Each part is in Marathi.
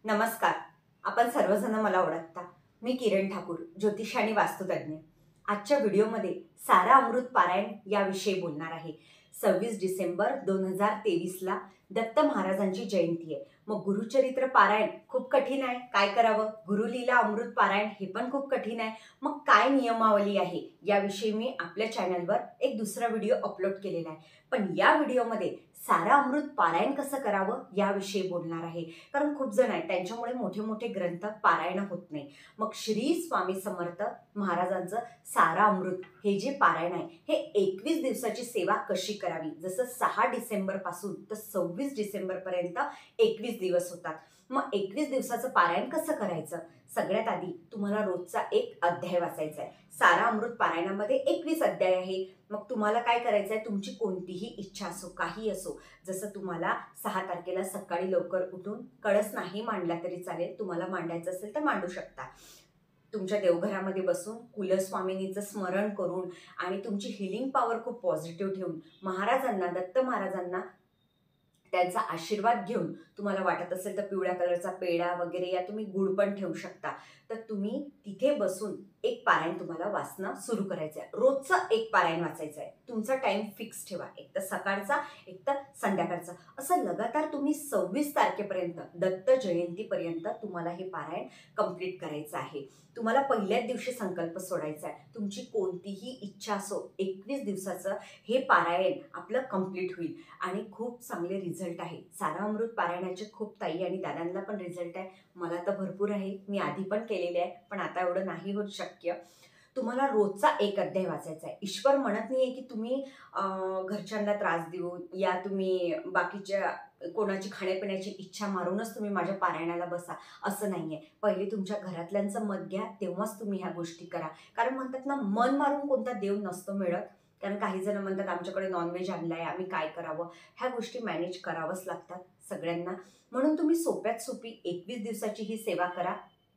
नमस्कार. आपण सर्वजण मला ओळखता. मी किरण ठाकूर, ज्योतिष आणि वास्तुतज्ञ. आजच्या व्हिडिओमध्ये सारा अमृत पारायण याविषयी बोलणार आहे. 26 डिसेंबर 2023ला दत्त महाराजांची जयंती आहे. मग गुरुचरित्र पारायण खूप कठीण आहे. काय करावं? गुरुलीला अमृत पारायण हे पण खूप कठीण आहे. मग काय नियमावली आहे याविषयी मी आपल्या चॅनलवर एक दुसरा व्हिडिओ अपलोड केलेला आहे. पण या व्हिडिओमध्ये सारा अमृत पारायण कसं करावं याविषयी बोलणार आहे. कारण खूप जण आहेत त्यांच्यामुळे मोठे मोठे ग्रंथ पारायण होत नाही. मग श्री स्वामी समर्थ महाराजांचं सारा अमृत हे जे पारायण आहे हे 21 दिवसाची सेवा कशी करावी. जसं 6 डिसेंबर पासून तर 26 डिसेंबर पर्यंत 21 दिवस होतात. मग 21 दिवसाचं पारायण कसं करायचं? सगळ्यात आधी तुम्हाला रोजचा एक अध्याय वाचायचा आहे. सारा अमृत पारायणामध्ये 21 अध्याय आहे. मग तुम्हाला काय करायचं आहे? तुमची कोणतीही इच्छा असो, काही असो, जसं तुम्हाला 6 तारखेला सकाळी लवकर उठून कळस नाही मांडला तरी चालेल, तुम्हाला मांडायचं असेल तर मांडू शकता. तुमच्या देवघरामध्ये बसून कुलस्वामिनीचं स्मरण करून आणि तुमची हिलिंग पॉवर खूप पॉझिटिव्ह ठेवून महाराजांना, दत्त महाराजांना त्यांचा आशीर्वाद घेऊन तुम्हाला वाटत असेल तर पिवळ्या कलरचा पेढा वगैरे या तुम्ही गुळ पण ठेवू शकता. तर तुम्ही तिथे बसून एक पारायण तुम्हाला वाचणं सुरू करायचं आहे. रोजचं एक पारायण वाचायचं आहे. तुमचा टाइम फिक्स ठेवा. एक तर सकाळचा, एक तर संध्याकाळचा. असं लगातार तुम्ही 26 तारखेपर्यंत, दत्त जयंतीपर्यंत तुम्हाला हे पारायण कंप्लीट करायचं आहे. तुम्हाला पहिल्याच दिवशी संकल्प सोडायचा आहे. तुमची कोणतीही इच्छा असो, 21 दिवसाचं हे पारायण आपलं कंप्लीट होईल आणि खूप चांगले रिझल्ट आहे. सारा अमृत पारायणाचे खूप ताई आणि दादांना पण रिझल्ट आहे. मला तर भरपूर आहे. मी आधी पण केलेले आहे, पण आता एवढं नाही होत शक्य. तुम्हाला रोजचा एक अध्याय वाचायचा आहे. ईश्वर म्हणत नाहीये की तुम्ही घरच्यांना त्रास देऊन या तुम्ही बाकीच्या कोणाची खाण्यापिण्याची इच्छा मारूनच तुम्ही माझ्या पारायणाला बसा, असं नाहीये. पहिले तुमच्या घरातल्यांचं मत घ्या, तेव्हाच तुम्ही ह्या गोष्टी करा. कारण म्हणतात ना, मन मारून कोणता देव नसतो मिळत. कारण काही जण म्हणतात आमच्याकडे नॉनव्हेज आणलाय, आम्ही काय करावं? ह्या गोष्टी मॅनेज करावंच लागतात सगळ्यांना. म्हणून तुम्ही सोप्यात सोपी 21 दिवसाची ही सेवा करा.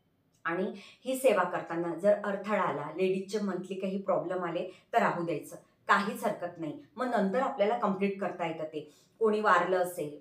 आणि ही सेवा करताना जर अडथळा आला, लेडीजचे मंथली काही प्रॉब्लेम आले तर राहू द्यायचं, काहीच हरकत नाही. मग नंतर आपल्याला कंप्लीट करता येतं ते. कोणी वारलं असेल,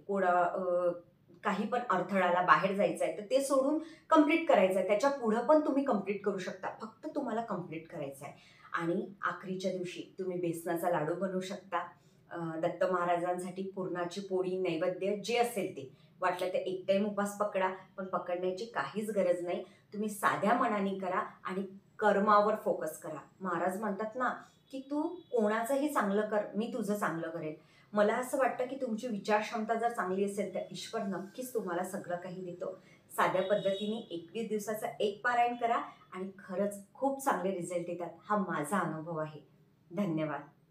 काही पण अडथळाला बाहेर जायचं आहे तर ते सोडून कंप्लीट करायचं आहे. त्याच्या पुढं पण तुम्ही कंप्लीट करू शकता. फक्त तुम्हाला कंप्लीट करायचं आहे. आणि आखरीच्या दिवशी तुम्ही बेसनाचा लाडू बनवू शकता. दत्त महाराजांसाठी पुरणाची पोळी, नैवेद्य जे असेल ते. वाटलं तर एक टाइम उपास पकडा, पण पकडण्याची काहीच गरज नाही. तुम्ही साध्या मनाने करा आणि कर्मावर फोकस करा. महाराज म्हणतात ना, की तू कोणाचंही चांगलं कर, मी तुझं चांगलं करेल. मला असं वाटतं की तुमची विचार क्षमता जर चांगली असेल तर ईश्वर नक्कीच तुम्हाला सगळं काही देतो. साध्या पद्धतीने 21 दिवसाचा एक पारायण करा आणि खरंच खूप चांगले रिझल्ट येतात. हा माझा अनुभव आहे. धन्यवाद.